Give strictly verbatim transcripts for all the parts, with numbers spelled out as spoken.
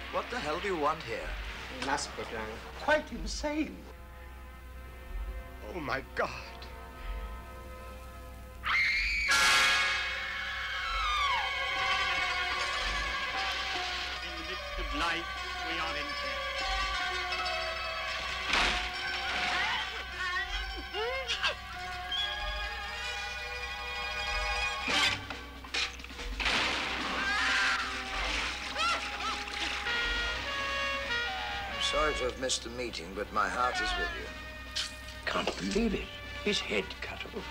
What the hell do you want here? Naspergang. Quite insane. Oh, my God. In the midst of life, we are in death. Sorry to have missed the meeting, but my heart is with you. Can't believe it. His head cut off.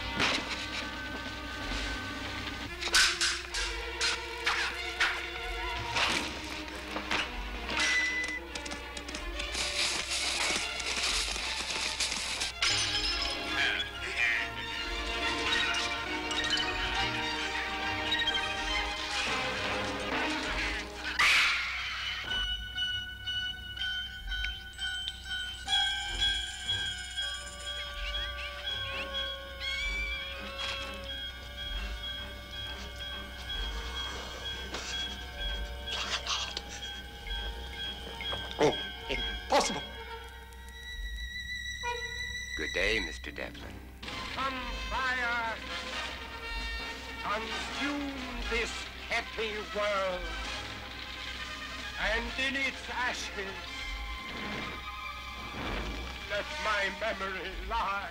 Oh, impossible. Good day, Mister Devlin. Come, fire! Consume this happy world, and in its ashes, let my memory lie.